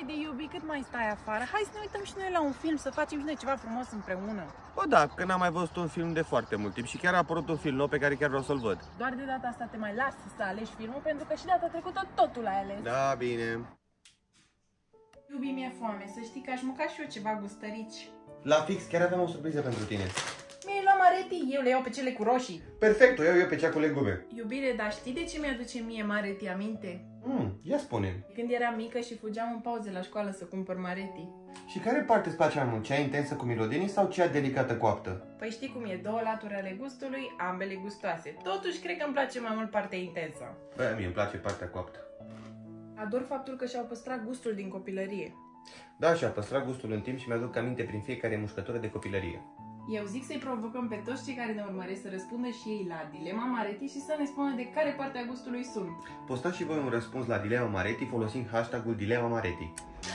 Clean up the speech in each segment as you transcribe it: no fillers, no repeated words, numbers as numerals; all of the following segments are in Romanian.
Haide, iubi, cât mai stai afară? Hai să ne uităm și noi la un film, să facem și noi ceva frumos împreună. Bă, da, că n-am mai văzut un film de foarte mult timp și chiar a apărut un film nou pe care chiar vreau să-l văd. Doar de data asta te mai las să alegi filmul, pentru că și data trecută totul ai ales. Da, bine. Iubi, mi-e foame, să știi că aș mânca și eu ceva gustărici. La fix, chiar aveam o surpriză pentru tine. Mi-ai luat Mareti, eu le iau pe cele cu roșii. Perfect, o iau eu pe cea cu legume. Iubire, dar știi de ce mi-aduce mie Mareti aminte? Ia spune. Când eram mică și fugeam în pauze la școală să cumpăr Mareti. Și care parte îți place mai mult? Cea intensă cu mirodenii sau cea delicată coaptă? Păi știi cum e, două laturi ale gustului, ambele gustoase. Totuși, cred că îmi place mai mult partea intensă. Bă, mie îmi place partea coaptă. Ador faptul că și-au păstrat gustul din copilărie. Da, și-a păstrat gustul în timp și mi-aduc aminte prin fiecare mușcătură de copilărie. Eu zic să-i provocăm pe toți cei care ne urmăresc să răspundă și ei la dilema Mareti și să ne spună de care parte a gustului sunt. Postați și voi un răspuns la dilema Mareti folosind hashtagul dilema Mareti.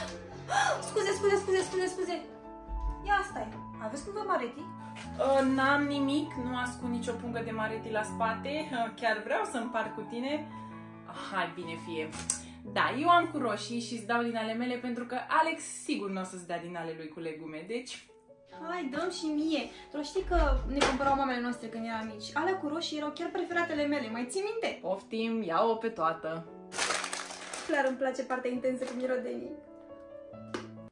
Scuze. Ia stai. Aveți cumva Mareti? N-am nimic, nu ascund nicio pungă de Mareti la spate. Chiar vreau să împart cu tine. Hai, bine fie. Da, eu am cu roșii și îți dau din ale mele pentru că Alex sigur nu o să-ți dea din ale lui cu legume, deci... Hai, dăm și mie. Tu știi că ne cumpărau mamele noastre când eram mici. Alea cu roșii erau chiar preferatele mele, mai ții minte? Poftim, ia-o pe toată. Clar îmi place partea intensă cu mirodenii.